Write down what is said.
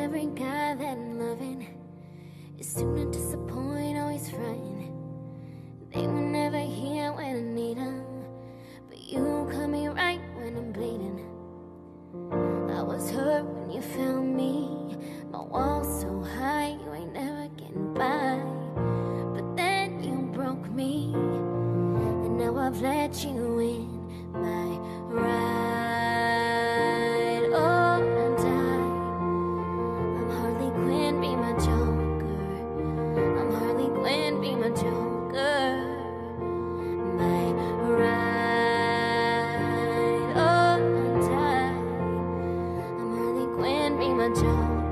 every guy that I'm loving is soon to disappoint, always frontin'. They were never here when I need 'em, but you cut me right when I'm bleeding. I was hurt when you found me, my wall's so high, you ain't never getting by. But then you broke me, and now I've let you in my ride. Oh, and I'm Harley Quinn, be my Joker. I'm Harley Quinn, be my Joker. My ride. Oh, and I'm Harley Quinn, be my Joker.